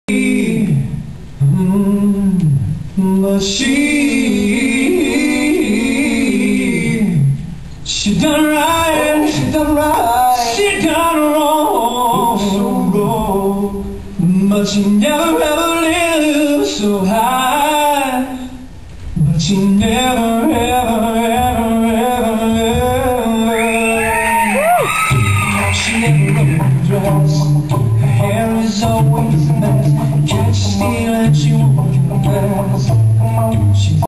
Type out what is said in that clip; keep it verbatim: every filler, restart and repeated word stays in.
Mm, but she, she done right, she done right, she done wrong, so wrong. But she never ever lived so high. But she never ever ever ever ever. She never ever dressed.